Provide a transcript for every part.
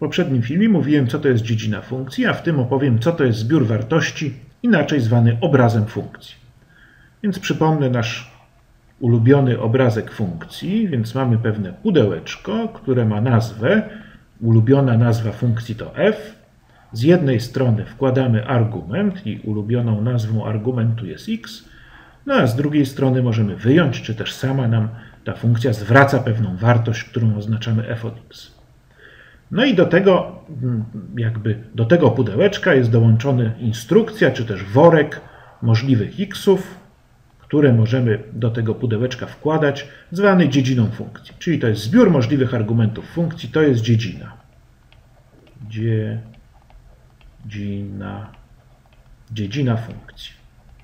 poprzednim filmie mówiłem, co to jest dziedzina funkcji, a w tym opowiem, co to jest zbiór wartości, inaczej zwany obrazem funkcji. Więc przypomnę nasz ulubiony obrazek funkcji, więc mamy pewne pudełeczko, które ma nazwę, ulubiona nazwa funkcji to f. Z jednej strony wkładamy argument i ulubioną nazwą argumentu jest x, no a z drugiej strony możemy wyjąć, czy też sama nam ta funkcja zwraca pewną wartość, którą oznaczamy f od x. No i do tego pudełeczka jest dołączona instrukcja, czy też worek możliwych xów, które możemy do tego pudełeczka wkładać, zwany dziedziną funkcji. Czyli to jest zbiór możliwych argumentów funkcji, to jest dziedzina. Dziedzina funkcji.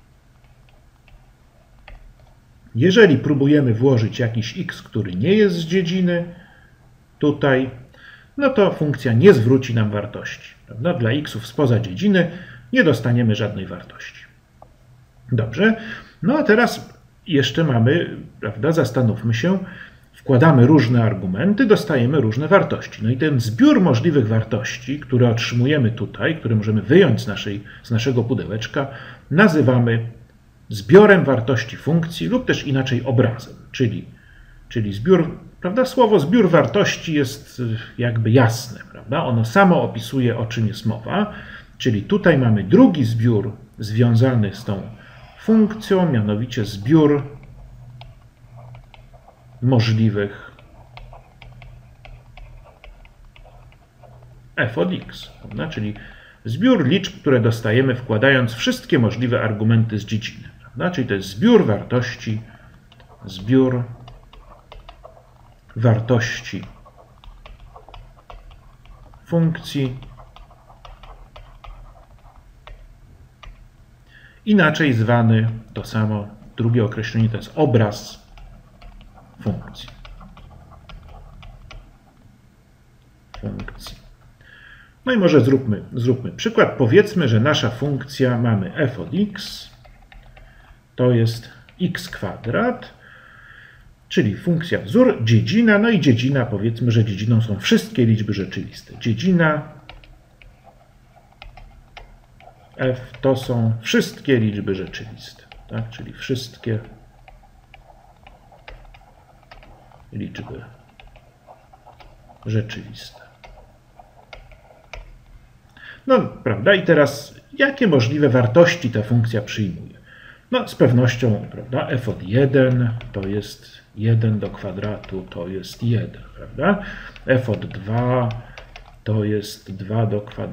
Jeżeli próbujemy włożyć jakiś x, który nie jest z dziedziny, tutaj, no to funkcja nie zwróci nam wartości. Prawda? Dla xów spoza dziedziny nie dostaniemy żadnej wartości. Dobrze, no a teraz jeszcze mamy, prawda, zastanówmy się, wkładamy różne argumenty, dostajemy różne wartości. No i ten zbiór możliwych wartości, które otrzymujemy tutaj, które możemy wyjąć z naszego pudełeczka, nazywamy zbiorem wartości funkcji lub też inaczej obrazem, czyli zbiór, prawda, słowo zbiór wartości jest jakby jasne, prawda? Ono samo opisuje, o czym jest mowa, czyli tutaj mamy drugi zbiór związany z tą funkcją, mianowicie zbiór możliwych f od x, prawda? Czyli zbiór liczb, które dostajemy wkładając wszystkie możliwe argumenty z dziedziny. Prawda? Czyli to jest zbiór wartości funkcji, inaczej zwany, to samo, drugie określenie to jest obraz funkcji. No i może zróbmy przykład. Powiedzmy, że nasza funkcja mamy f od x, to jest x kwadrat, czyli funkcja wzór, dziedzina, no i dziedzina, powiedzmy, że dziedziną są wszystkie liczby rzeczywiste. Dziedzina f to są wszystkie liczby rzeczywiste, tak? Czyli wszystkie liczby rzeczywiste. No, prawda? I teraz, jakie możliwe wartości ta funkcja przyjmuje? No, z pewnością, prawda, f od 1 to jest 1 do kwadratu, to jest 1, prawda? F od 2 to jest 2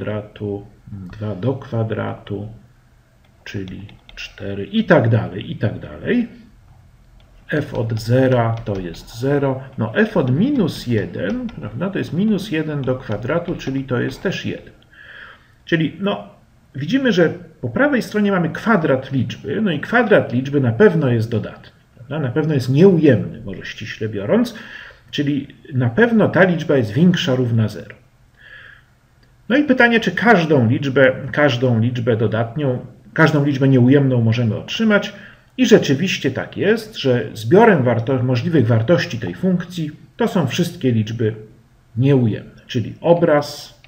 do kwadratu, czyli 4 i tak dalej, i tak dalej. F od 0 to jest 0. No, f od minus 1, prawda, to jest minus 1 do kwadratu, czyli to jest też 1. Czyli, no, widzimy, że po prawej stronie mamy kwadrat liczby, no i kwadrat liczby na pewno jest dodatny, prawda? Na pewno jest nieujemny, może ściśle biorąc, czyli na pewno ta liczba jest większa, równa 0. No i pytanie, czy każdą liczbę dodatnią, każdą liczbę nieujemną możemy otrzymać. I rzeczywiście tak jest, że zbiorem możliwych wartości tej funkcji to są wszystkie liczby nieujemne, czyli obraz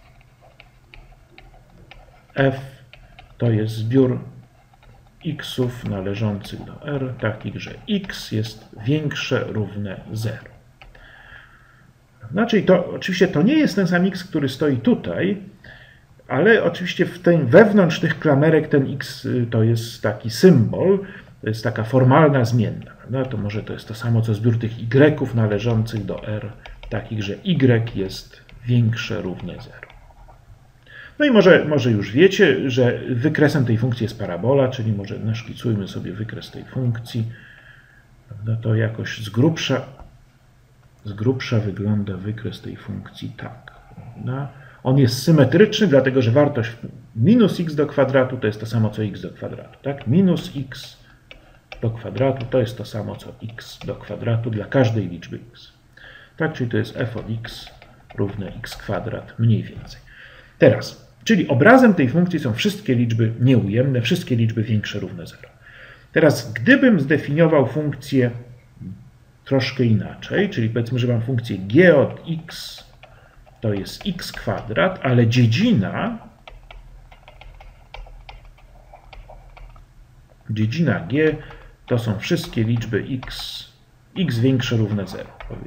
f to jest zbiór xów należących do r, takich, że x jest większe, równe 0. Znaczy, oczywiście to nie jest ten sam x, który stoi tutaj, ale oczywiście wewnątrz tych klamerek ten x to jest taki symbol, to jest taka formalna zmienna. Prawda? To może to jest to samo, co zbiór tych y należących do r, takich, że y jest większe, równe 0. No i może już wiecie, że wykresem tej funkcji jest parabola, czyli może naszkicujmy sobie wykres tej funkcji. Prawda? To jakoś z grubsza wygląda wykres tej funkcji tak. Prawda? On jest symetryczny, dlatego że wartość minus x do kwadratu to jest to samo, co x do kwadratu. Tak? Minus x do kwadratu to jest to samo, co x do kwadratu dla każdej liczby x. Tak? Czyli to jest f od x równe x kwadrat mniej więcej. Teraz, czyli obrazem tej funkcji są wszystkie liczby nieujemne, wszystkie liczby większe, równe 0. Teraz, gdybym zdefiniował funkcję troszkę inaczej, czyli powiedzmy, że mam funkcję g od x to jest x kwadrat, ale dziedzina g to są wszystkie liczby x większe równe 0.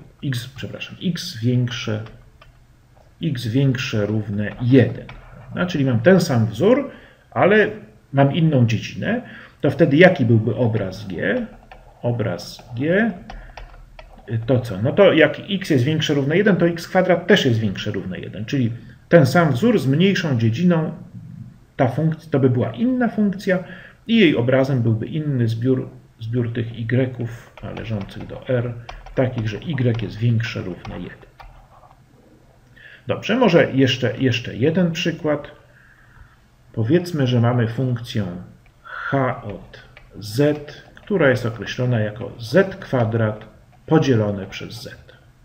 X większe równe 1. No, czyli mam ten sam wzór, ale mam inną dziedzinę. To wtedy jaki byłby obraz G? Obraz G to co? No to jak x jest większe równe 1, to x kwadrat też jest większe równe 1. Czyli ten sam wzór z mniejszą dziedziną, ta funkcja, to by była inna funkcja i jej obrazem byłby inny zbiór tych y należących do r, takich, że y jest większe równe 1. Dobrze, może jeszcze jeden przykład. Powiedzmy, że mamy funkcję h od z, która jest określona jako z kwadrat podzielone przez z.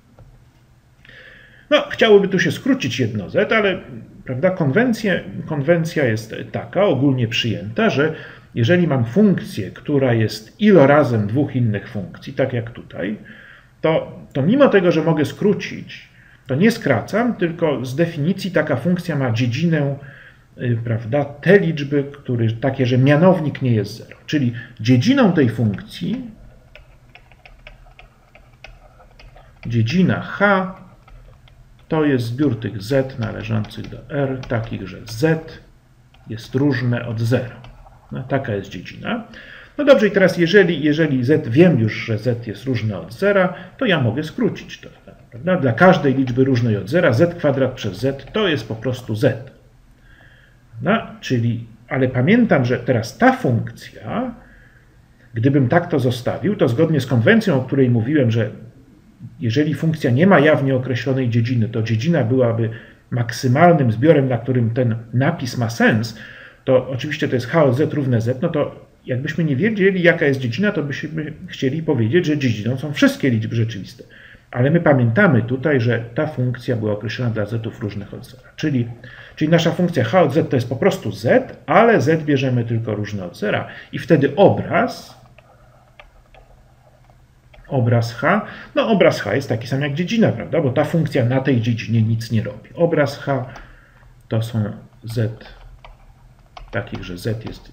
No, chciałoby tu się skrócić jedno z, ale prawda, konwencja jest taka, ogólnie przyjęta, że jeżeli mam funkcję, która jest ilorazem dwóch innych funkcji, tak jak tutaj, to mimo tego, że mogę skrócić, to nie skracam, tylko z definicji taka funkcja ma dziedzinę, prawda, te liczby, takie, że mianownik nie jest 0. Czyli dziedziną tej funkcji, dziedzina h, to jest zbiór tych z należących do r, takich, że z jest różne od 0. No, taka jest dziedzina. No dobrze, i teraz jeżeli z, wiem już, że z jest różne od 0, to ja mogę skrócić to. Prawda? Dla każdej liczby różnej od 0 z kwadrat przez z to jest po prostu z. No, ale pamiętam, że teraz ta funkcja, gdybym tak to zostawił, to zgodnie z konwencją, o której mówiłem, że jeżeli funkcja nie ma jawnie określonej dziedziny, to dziedzina byłaby maksymalnym zbiorem, na którym ten napis ma sens, to oczywiście to jest h od z równe z, no to jakbyśmy nie wiedzieli, jaka jest dziedzina, to byśmy chcieli powiedzieć, że dziedziną są wszystkie liczby rzeczywiste. Ale my pamiętamy tutaj, że ta funkcja była określona dla z-ów różnych od 0. Czyli nasza funkcja h od z to jest po prostu z, ale z bierzemy tylko różne od 0. I wtedy obraz h, no obraz h jest taki sam jak dziedzina, prawda? Bo ta funkcja na tej dziedzinie nic nie robi. Obraz h to są z takich, że z jest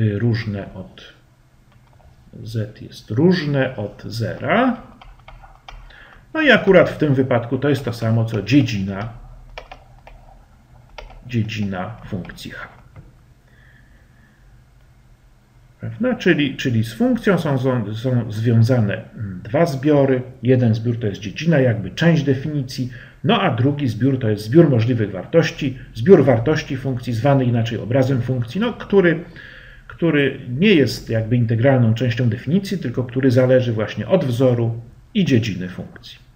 różne od 0. No i akurat w tym wypadku to jest to samo, co dziedzina funkcji h. Prawda? Czyli z funkcją są związane dwa zbiory. Jeden zbiór to jest dziedzina, jakby część definicji, no a drugi zbiór to jest zbiór możliwych wartości, zbiór wartości funkcji, zwany inaczej obrazem funkcji, no, który nie jest jakby integralną częścią definicji, tylko który zależy właśnie od wzoru i dziedziny funkcji.